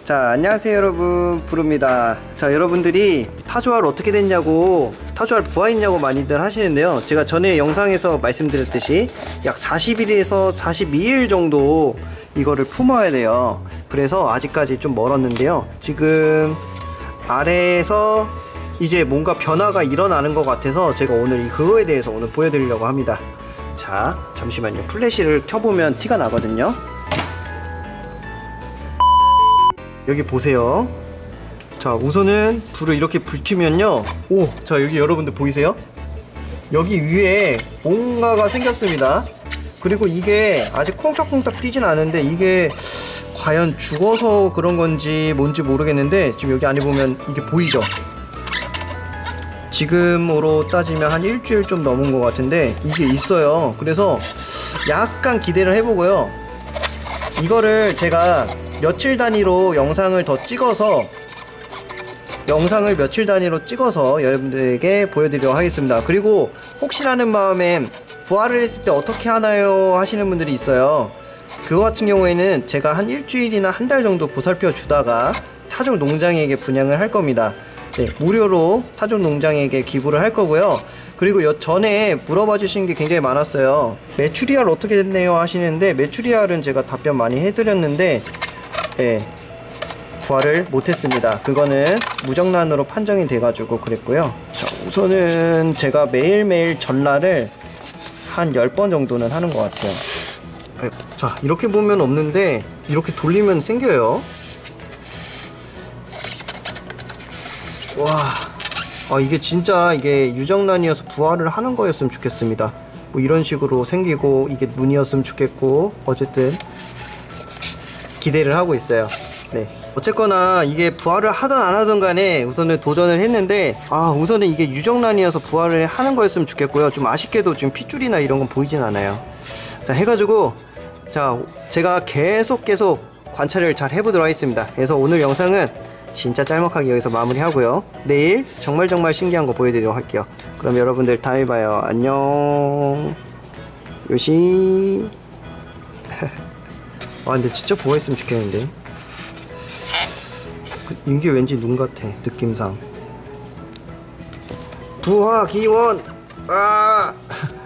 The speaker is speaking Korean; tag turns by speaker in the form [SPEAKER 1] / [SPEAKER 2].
[SPEAKER 1] 자, 안녕하세요 여러분, 부릅니다. 자, 여러분들이 타조알 어떻게 됐냐고, 타조알 부화했냐고 많이들 하시는데요, 제가 전에 영상에서 말씀드렸듯이 약 40일에서 42일 정도 이거를 품어야 돼요. 그래서 아직까지 좀 멀었는데요, 지금 아래에서 이제 뭔가 변화가 일어나는 것 같아서 제가 오늘 그거에 대해서 오늘 보여드리려고 합니다. 자, 잠시만요. 플래시를 켜보면 티가 나거든요. 여기 보세요. 자, 우선은 불을 이렇게 불키면요, 오, 자, 여기 여러분들 보이세요? 여기 위에 뭔가가 생겼습니다. 그리고 이게 아직 콩닥콩닥 뛰진 않은데 이게 과연 죽어서 그런 건지 뭔지 모르겠는데 지금 여기 안에 보면 이게 보이죠? 지금으로 따지면 한 일주일 좀 넘은 것 같은데 이게 있어요. 그래서 약간 기대를 해보고요, 이거를 제가 며칠 단위로 영상을 찍어서 여러분들에게 보여드리도록 하겠습니다. 그리고 혹시라는 마음에 부화를 했을 때 어떻게 하나요 하시는 분들이 있어요. 그거 같은 경우에는 제가 한 일주일이나 한 달 정도 보살펴 주다가 타조 농장에게 분양을 할 겁니다. 네, 무료로 타조 농장에게 기부를 할 거고요. 그리고 전에 물어봐 주신 게 굉장히 많았어요. 메추리알 어떻게 됐네요 하시는데, 메추리알은 제가 답변 많이 해드렸는데 네, 부화를 못했습니다. 그거는 무정란으로 판정이 돼가지고 그랬고요. 자, 우선은 제가 매일매일 전라를 한 10번 정도는 하는 것 같아요. 자, 이렇게 보면 없는데 이렇게 돌리면 생겨요. 와, 이게 진짜 이게 유정란이어서 부화를 하는 거였으면 좋겠습니다. 뭐 이런 식으로 생기고 이게 눈이었으면 좋겠고, 어쨌든 기대를 하고 있어요. 네, 어쨌거나 이게 부화를 하든 안 하든 간에 우선은 도전을 했는데, 우선은 이게 유정란이어서 부화를 하는 거였으면 좋겠고요. 좀 아쉽게도 지금 핏줄이나 이런 건 보이진 않아요. 자, 해가지고 자, 제가 계속 관찰을 잘 해보도록 하겠습니다. 그래서 오늘 영상은 진짜 짤막하게 여기서 마무리하고요, 내일 정말 신기한 거 보여드리도록 할게요. 그럼 여러분들 다음에 봐요. 안녕. 요시. 근데 진짜 부화했으면 좋겠는데. 이게 왠지 눈 같아, 느낌상. 부화 기원.